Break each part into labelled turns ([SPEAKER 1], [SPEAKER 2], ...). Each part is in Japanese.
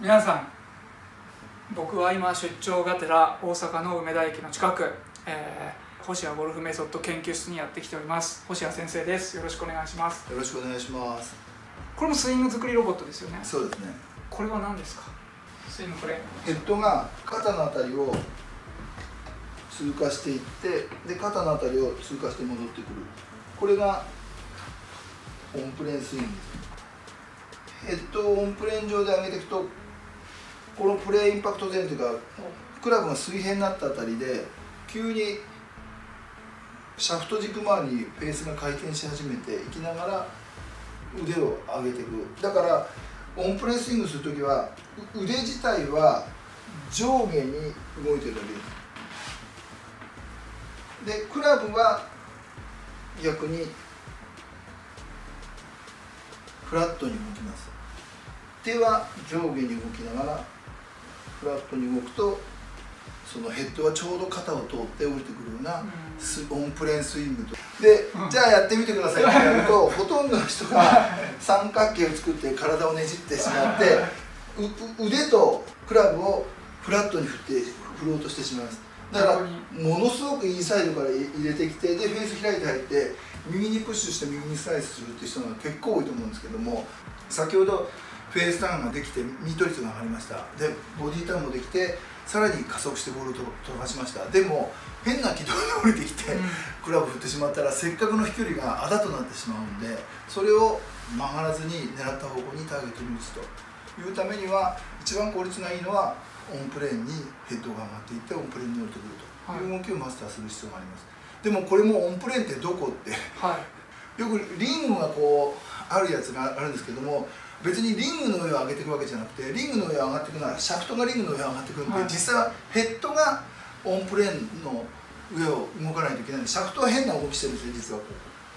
[SPEAKER 1] 皆さん、僕は今出張がてら大阪の梅田駅の近く、星谷ゴルフメソッド研究室にやってきております。星谷先生です。よろしくお願いします。
[SPEAKER 2] よろしくお願いします。
[SPEAKER 1] これもスイング作りロボットですよね。
[SPEAKER 2] そうですね。
[SPEAKER 1] これは何ですか？スイングプレーン。
[SPEAKER 2] ヘッドが肩のあたりを通過していって、で肩のあたりを通過して戻ってくる。これがオンプレーンスイングです。ヘッドをオンプレーン上で上げていくと、このプレーインパクト前というかクラブが水平になったあたりで急にシャフト軸周りにフェースが回転し始めていきながら腕を上げていく。だからオンプレーンスイングするときは腕自体は上下に動いてるだけです。でクラブは逆にフラットに動きます。手は上下に動きながらフラットに動くと、そのヘッドはちょうど肩を通って降りてくるようなオンプレーンスイングと。で、じゃあやってみてくださいってやるとほとんどの人が三角形を作って体をねじってしまって腕とクラブをフラットに振ろうとしてしまいます。だからものすごくインサイドから入れてきて、でフェース開いて入って右にプッシュして右にスライスするっていう人が結構多いと思うんですけども、先ほどフェースターンができてミート率が上がりました。でボディターンもできてさらに加速してボールを飛ばしました。でも変な軌道で降りてきて、クラブ振ってしまったらせっかくの飛距離があだとなってしまうんで、それを曲がらずに狙った方向にターゲットに打つというためには、一番効率がいいのはオンプレーンにヘッドが上がっていってオンプレーンに降りてくるという動きをマスターする必要があります。でもこれもオンプレーンってどこって、よくリングがこうあるやつがあるんですけども、別にリングの上を上げていくわけじゃなくて、リングの上を上がっていくのはシャフトがリングの上を上がってくるんで、実際はヘッドがオンプレーンの上を動かないといけないんで、シャフトは変な動きしてるんですよ実は。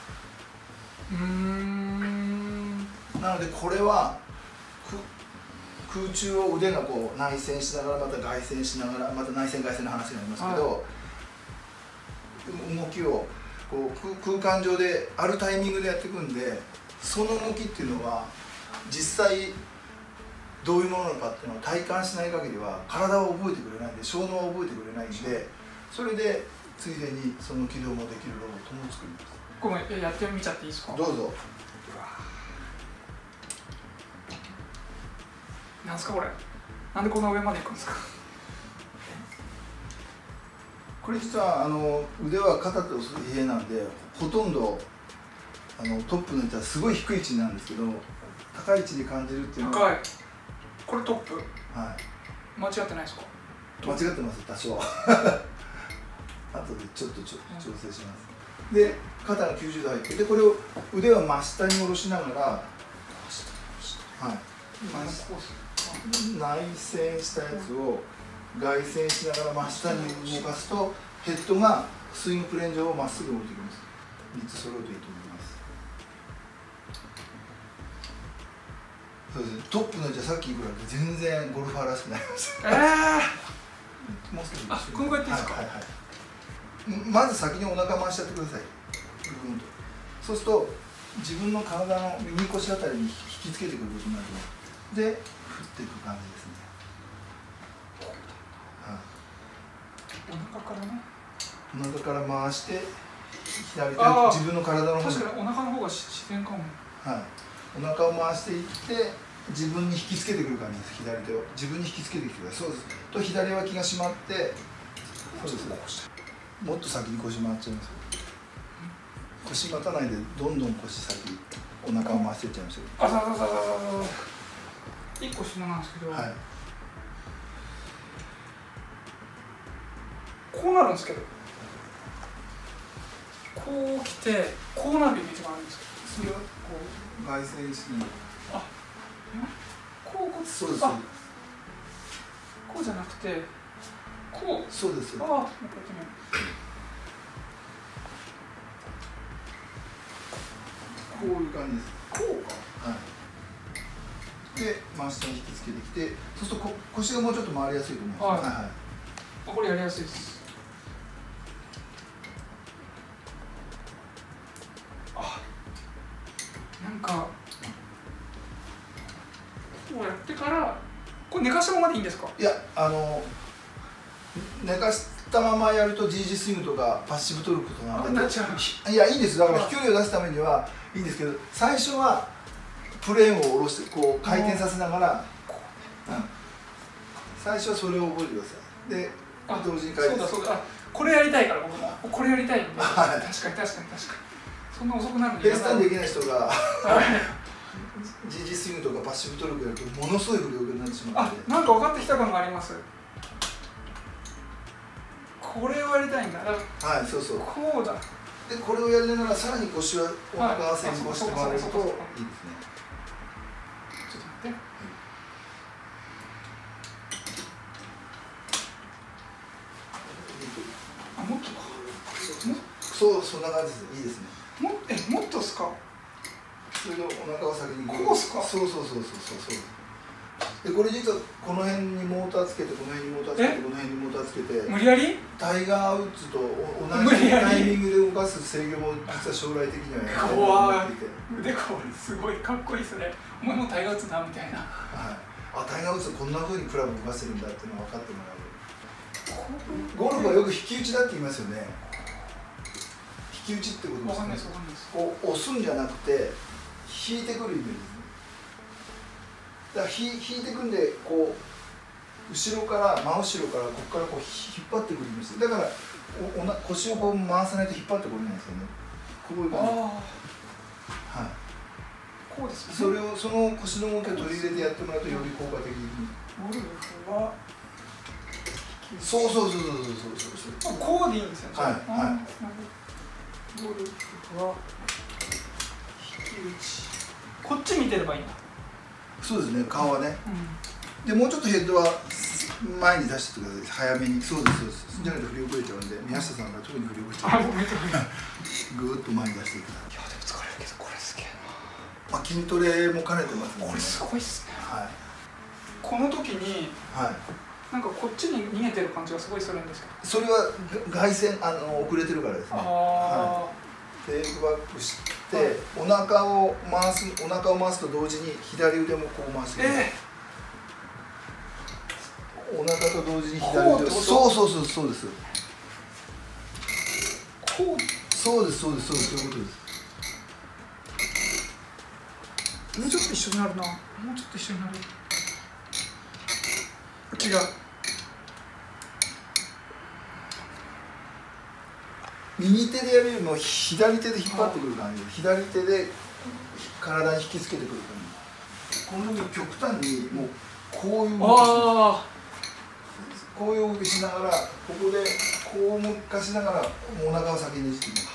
[SPEAKER 2] なのでこれは空中を腕がこう内旋しながらまた外旋しながら、また内旋外旋の話がありますけど、動きをこう空間上であるタイミングでやっていくんで、その動きっていうのは実際どういうものなのかっていうのを体感しない限りは体を覚えてくれないんで、小脳を覚えてくれないんで、それでついでにその起動もできるロボットも作ります。
[SPEAKER 1] ごめん、やってみちゃっていいですか？
[SPEAKER 2] どうぞ。
[SPEAKER 1] なんですかこれ？なんでこんな上まで行くんですか？
[SPEAKER 2] これ実は腕は肩と水平なんで、ほとんどトップの位置はすごい低い位置なんですけど、高い位置で感じるっていうのは。
[SPEAKER 1] 高い。これトップ？
[SPEAKER 2] はい。
[SPEAKER 1] 間違ってないですか？
[SPEAKER 2] 間違ってます、多少。後でちょっと調整します。で、肩が90度入って、でこれを腕は真下に下ろしながら、はい。内旋したやつを外旋しながら真下に動かすと、ヘッドがスイングプレーン上をまっすぐ降りてきます。3つ揃うといいと思います。そうですね、トップの位置はさっき比べて全然ゴルファーらしくなりました。もう少し。
[SPEAKER 1] あ、このぐらいでいいですか？
[SPEAKER 2] まず先にお腹回しちゃってください。そうすると自分の体の右腰あたりに引きつけてくることになるので、振っていく感じですね。
[SPEAKER 1] お腹からね。
[SPEAKER 2] お腹から回して左手自分の体の方に。
[SPEAKER 1] 確かにお腹の方が自然かも。
[SPEAKER 2] はい。お腹を回していって自分に引きつけてくる感じです。左手を自分に引きつけてきてください。そうです。と左脇が締まって、そうです。もっと先に腰回っちゃいます。腰待たないでどんどん腰先、お腹を回していっちゃいますよ。
[SPEAKER 1] 1個質問なんですけど、
[SPEAKER 2] はい、
[SPEAKER 1] こうなるんですけど、こう来てこうなるイメージがあるんですけど、それはこ
[SPEAKER 2] う外旋しに、
[SPEAKER 1] こう
[SPEAKER 2] そうです。
[SPEAKER 1] こうじゃなくてこう。
[SPEAKER 2] そうです。
[SPEAKER 1] もう一回やってみよう。
[SPEAKER 2] こういう感じです。
[SPEAKER 1] こうか。
[SPEAKER 2] はい。で、真下に引きつけてきて、そうすると腰がもうちょっと回りやすいと思います。はい。
[SPEAKER 1] これやりやすいです。なんかこうやってからこれ寝かしたままでいいんですか？
[SPEAKER 2] いや寝かしたままやると GG スイングとかパッシブトルクとか
[SPEAKER 1] なっちゃう。
[SPEAKER 2] いやいいんです。だから飛距離を出すためにはいいんですけど、最初はプレーンを下ろしてこう回転させながら、最初はそれを覚えてください。で同時に回転。
[SPEAKER 1] そうだこれやりたいから僕もこれやりたいんで、確かにそんな遅くなるんで。
[SPEAKER 2] ベースターンできない人がGG スイングとかパッシブトルクやるとものすごい不良になってしまって。
[SPEAKER 1] なんか分かってきた感があります。これをやりたいんだ。
[SPEAKER 2] はい、そうそう。
[SPEAKER 1] こうだ。
[SPEAKER 2] でこれをやりながらさらに腰はお腹を先行して回るといいですね。
[SPEAKER 1] ちょっと待って。もっとか。
[SPEAKER 2] そうそんな感じです。いいですね。
[SPEAKER 1] もっとっすか。
[SPEAKER 2] それでお腹を先に
[SPEAKER 1] こうっすか。
[SPEAKER 2] そう。でこれ実はこの辺にモーターつけて、この辺にモーターつけて、この辺にモーターつけて、
[SPEAKER 1] 無理やり
[SPEAKER 2] タイガー・ウッズと同じタイミングで動かす制御も実は将来的にはやりたいと思っていて。
[SPEAKER 1] 腕これすごいかっこいいですね。お前もタイガー・ウッズなみたいな。
[SPEAKER 2] はい。タイガー・ウッズこんな風にクラブ動かせるんだっていうのを分かってもらう。ゴルフはよく引き打ちだって言いますよね。引き打ちってことですね。こう押すんじゃなくて引いてくるイメージですね。だから引いてくんでこう後ろから真後ろからここからこう引っ張ってくるイメージ。だから腰をこう回さないと引っ張ってこれないんですよね。こういう感じ。はい。こうですね。その腰の動きを取り入れてやってもらうとより効果的に。
[SPEAKER 1] ゴルフは
[SPEAKER 2] そう。
[SPEAKER 1] こうでいいんですよね。
[SPEAKER 2] はい。
[SPEAKER 1] ゴルフは引き打ち。こっち見てればいいんだ。
[SPEAKER 2] そうですね、顔はね。でもうちょっとヘッドは前に出してください。早めに。そうです。じゃないと振り遅れちゃうんで、宮下さんが特に振り遅れちゃうんで。ぐーっと前に出していく。
[SPEAKER 1] いやでも疲れるけどこれすげえ
[SPEAKER 2] な。筋トレも兼ねてますね。
[SPEAKER 1] これすごいっすね。
[SPEAKER 2] はい。
[SPEAKER 1] この時に。
[SPEAKER 2] はい。
[SPEAKER 1] なんかこっちに逃げてる感じがすごいするんですけど。
[SPEAKER 2] それは外旋遅れてるからですね。テイクバックして、お腹を回すと同時に左腕もこう回してください。お腹と同時に左腕を。そうです。
[SPEAKER 1] こう。そういうことです。もうちょっと一緒になるな。違う。
[SPEAKER 2] 右手でやるよりも左手で引っ張ってくる感じで、左手で体に引きつけてくる感じ。この時極端にもうこういう動きしながら、ここでこう動かしながらお腹を先にねじっていく。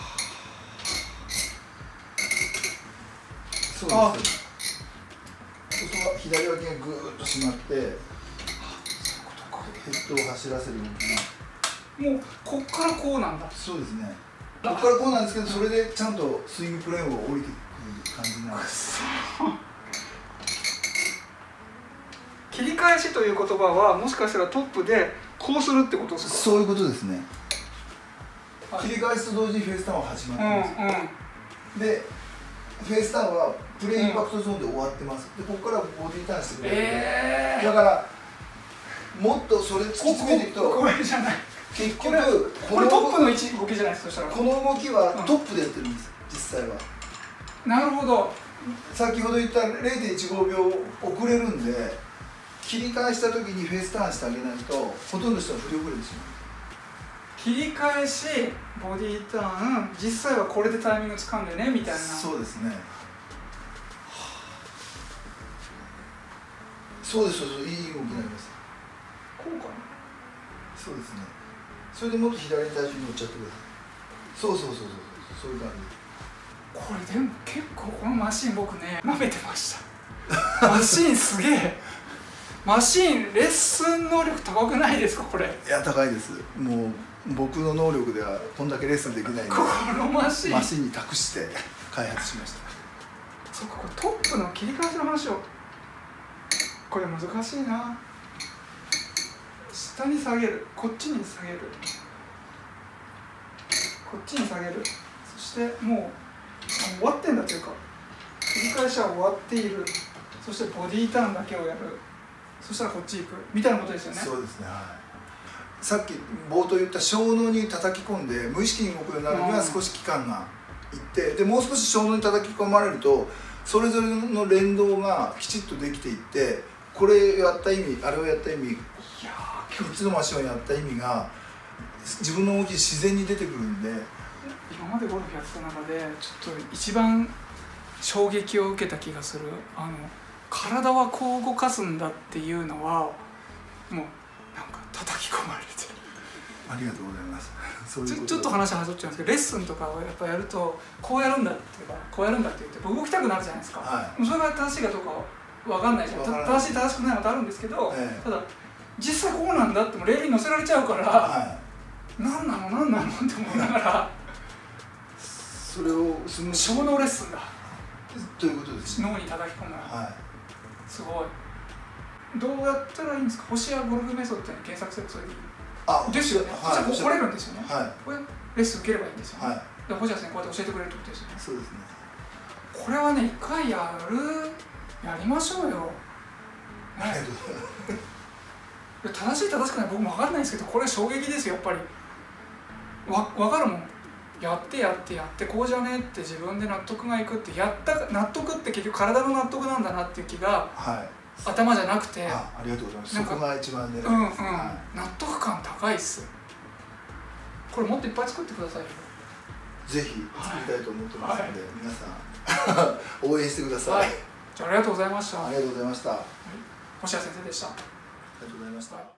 [SPEAKER 2] そうです。そうすると左脇がぐーっと締まって、ヘッドを走らせる動きが。
[SPEAKER 1] もうこっからこうなんだ。
[SPEAKER 2] そうですね。ここからこうなんですけど、それでちゃんとスイングプレーンを降りてくる感じなんです。
[SPEAKER 1] 切り返しという言葉はもしかしたらトップでこうするってことですか？
[SPEAKER 2] そういうことですね。切り返しと同時にフェイスターンは始まってます。で、フェイスターンはプレーインパクトゾーンで終わってます。で、ここからボディーターンしてくれる。だからもっとそれ突き詰めていくと、
[SPEAKER 1] これじゃない。
[SPEAKER 2] 結局
[SPEAKER 1] これトップの位置動きじゃないですか。そしたら
[SPEAKER 2] この動きはトップでやってるんです、実際は。
[SPEAKER 1] なるほど。
[SPEAKER 2] 先ほど言った 0.15 秒遅れるんで、切り返した時にフェイスターンしてあげないとほとんどの人は振り遅れてしまう。
[SPEAKER 1] 切り返しボディーターン、実際はこれでタイミング掴んでねみたいな。
[SPEAKER 2] そうですね。そうです、いい動きになります。
[SPEAKER 1] こうかな。
[SPEAKER 2] そうですね。それでもっと左に体重に乗っちゃってください。そういう感じ。
[SPEAKER 1] これでも結構このマシン僕ね舐めてましたマシンすげえ。マシンレッスン能力高くないですかこれ？
[SPEAKER 2] いや高いです。もう僕の能力ではこんだけレッスンできないので、
[SPEAKER 1] このマシン
[SPEAKER 2] に託して開発しました。
[SPEAKER 1] そっか、これトップの切り返しの話を。これ難しいな。下に下げる、こっちに下げる、こっちに下げる、そしてもう終わってんだというか、切り返しは終わっている。そしてボディーターンだけをやる。 そしたらこっち行くみたいなことですよね。
[SPEAKER 2] そうですね、はい、さっき冒頭言った小脳に叩き込んで無意識に動くようになるには少し期間がいって、でもう少し小脳に叩き込まれるとそれぞれの連動がきちっとできていって、これやった意味あれをやった意味、3つのマシンをやった意味が自分の動き自然に出てくるんで。
[SPEAKER 1] 今までゴルフやってた中でちょっと一番衝撃を受けた気がする。体はこう動かすんだっていうのはもうなんか叩き込まれて
[SPEAKER 2] ありがとうございます。
[SPEAKER 1] ちょっと話はずっちゃうんですけど、レッスンとかをやっぱやるとこうやるんだっていうかこうやるんだって言って動きたくなるじゃないですか、はい、それが正しいかどうかは分かんないじゃん。正しい正しくないことあるんですけど、ただ実際こうなんだってもレールに乗せられちゃうから、はい、何なのって思いながら
[SPEAKER 2] それを
[SPEAKER 1] 小脳レッスンだ
[SPEAKER 2] ということです、
[SPEAKER 1] 脳に叩き込む、
[SPEAKER 2] はい、
[SPEAKER 1] すごい。どうやったらいいんですか？星やゴルフメソッドに検索すればそれでいいですよね。はい、じゃあ来れるんですよね、はい、これレッスン受ければいいんですよね、はい、で星谷さんこうやって教えてくれるってことですよね。
[SPEAKER 2] そうですね。
[SPEAKER 1] これはね、一回やりましょうよ、ね、正しい正しくない僕も分かんないんですけど、これ衝撃ですよやっぱり。分かるもん。やってこうじゃねって自分で納得がいくって、やった納得って結局体の納得なんだなっていう気が、はい、頭じゃなくて、
[SPEAKER 2] ありがとうございます。そこが一番ね、
[SPEAKER 1] はい、納得感高いっす。これもっといっぱい作ってくださいよ。
[SPEAKER 2] ぜひ作りたいと思ってますので、はい、皆さん応援してください、はい、
[SPEAKER 1] じゃあありがとうございました。
[SPEAKER 2] ありがとうございました、
[SPEAKER 1] 星谷先生でした。あ
[SPEAKER 2] りがとうございました。